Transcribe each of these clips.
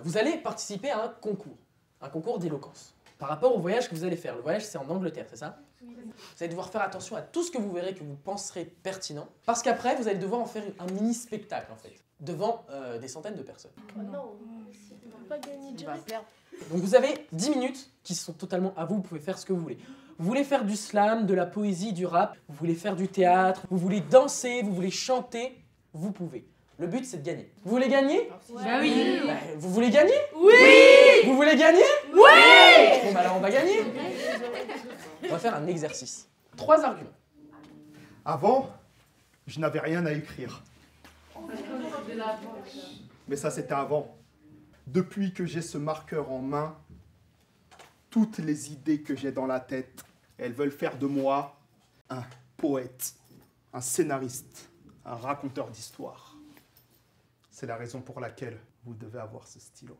vous allez participer à un concours d'éloquence. Par rapport au voyage que vous allez faire. Le voyage, c'est en Angleterre, c'est ça? Vous allez devoir faire attention à tout ce que vous verrez que vous penserez pertinent. Parce qu'après, vous allez devoir en faire un mini-spectacle, en fait, devant des centaines de personnes. Non, on va pas gagner direct. Donc vous avez 10 minutes qui sont totalement à vous, vous pouvez faire ce que vous voulez. Vous voulez faire du slam, de la poésie, du rap, vous voulez faire du théâtre, vous voulez danser, vous voulez chanter, vous pouvez. Le but, c'est de gagner. Vous voulez gagner? Bah oui. Bah, vous voulez gagner? Oui. Vous voulez gagner? Oui. Bon bah alors on va gagner. On va faire un exercice. 3 arguments. Avant, je n'avais rien à écrire. Mais ça, c'était avant. Depuis que j'ai ce marqueur en main, toutes les idées que j'ai dans la tête, elles veulent faire de moi un poète, un scénariste, un raconteur d'histoire. C'est la raison pour laquelle vous devez avoir ce stylo.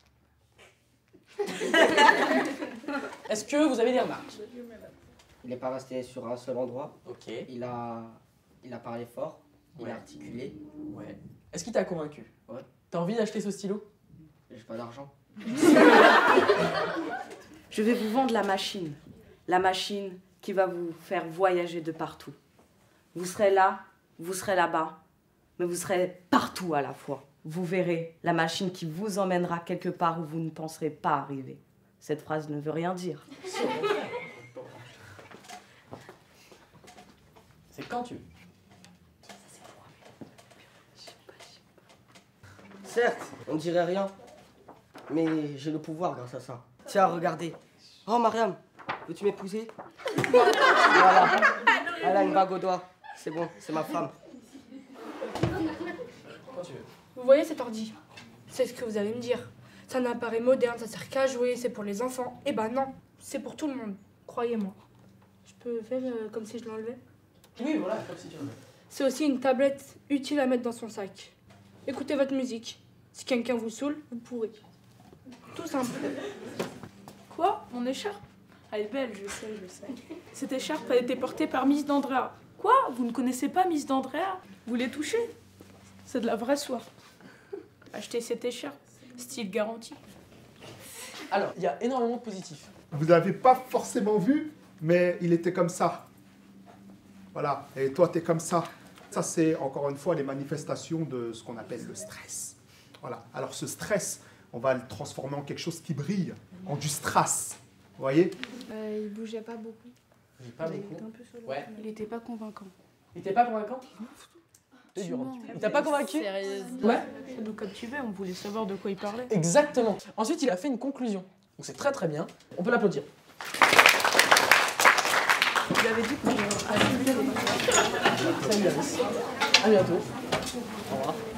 Est-ce que vous avez des remarques? Il n'est pas resté sur un seul endroit. Ok. Il a parlé fort, il Ouais. a articulé. Ouais. Est-ce qu'il t'a convaincu? Ouais. T'as envie d'acheter ce stylo? J'ai pas d'argent. Je vais vous vendre la machine qui va vous faire voyager de partout. Vous serez là, vous serez là-bas, mais vous serez partout à la fois. Vous verrez la machine qui vous emmènera quelque part où vous ne penserez pas arriver. Cette phrase ne veut rien dire. C'est quand tu veux. Certes, on dirait rien, mais j'ai le pouvoir grâce à ça. Tiens, regardez. Oh, Mariam, veux-tu m'épouser? Voilà. Elle a une bague au doigt. C'est bon, c'est ma femme. Quand tu veux. Vous voyez cet ordi? C'est ce que vous allez me dire. C'est un appareil moderne, ça sert qu'à jouer, c'est pour les enfants. Eh ben non, c'est pour tout le monde, croyez-moi. Je peux faire comme si je l'enlevais? Oui, voilà, comme si tu veux. C'est aussi une tablette utile à mettre dans son sac. Écoutez votre musique. Si quelqu'un vous saoule, vous pourrez. Tout simple. Quoi? Mon écharpe? Elle est belle, je sais. Cette écharpe a été portée par Miss D'Andrea. Quoi? Vous ne connaissez pas Miss D'Andrea? Vous les touchez? C'est de la vraie soie. Achetez cette écharpe, style garanti. Alors, il y a énormément de positifs. Vous l'avez pas forcément vu, mais il était comme ça. Voilà, et toi, tu es comme ça. Ça, c'est encore une fois les manifestations de ce qu'on appelle le stress. Voilà, alors ce stress, on va le transformer en quelque chose qui brille, en du strass. Vous voyez? Il bougeait pas beaucoup. J'ai pas beaucoup. Ouais. Il était pas convaincant. Il était pas convaincant? C'est dur. Il t'a pas convaincu? Ouais. Donc comme tu veux, on voulait savoir de quoi il parlait. Exactement. Ensuite, il a fait une conclusion. Donc c'est très très bien. On peut l'applaudir. Il avait dit qu'on Salut Alice. À bientôt. Au revoir.